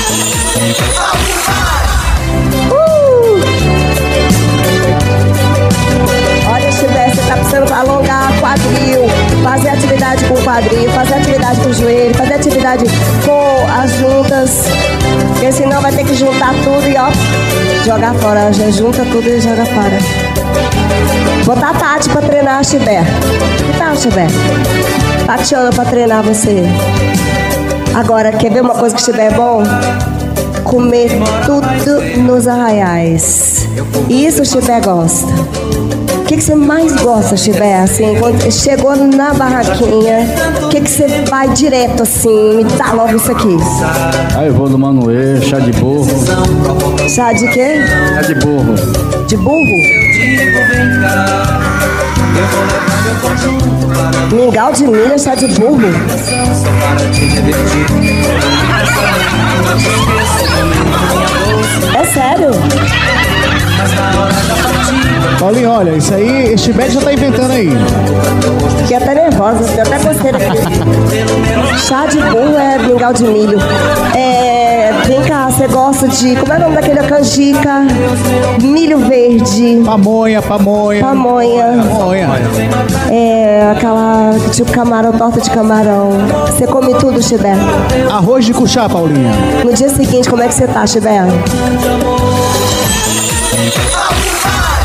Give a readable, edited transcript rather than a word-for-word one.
Olha, Chibé, você tá precisando alongar quadril, fazer atividade com o quadril, fazer atividade com o joelho, fazer atividade com as juntas, porque senão vai ter que juntar tudo e ó, jogar fora. Já junta tudo e joga fora. Botar a Tati pra treinar, Chibé. Que tal, Chibé? Tatiana pra treinar você. Agora, quer ver uma coisa que Chibé é bom? Comer tudo nos arraiais. Isso o Chibé gosta. O que você mais gosta, Chibé? Assim, quando chegou na barraquinha, o que você vai direto assim? Me dá logo isso aqui. Aí eu vou no Manoê, chá de burro. Chá de quê? Chá de burro. De burro? Mingau de milho, chá de burro. É sério? Paulinho, olha, isso aí, este Chibé já tá inventando aí. Fiquei até nervosa, fiquei até coceira. Chá de burro é mingau de milho. Vem cá, você gosta de... Como é o nome daquele? Canjica, milho verde. Pamonha. Pamonha. Aquela tipo camarão, torta de camarão. Você come tudo, Chibé? Arroz de cuchá, Paulinha. No dia seguinte, como é que você tá, Chibé?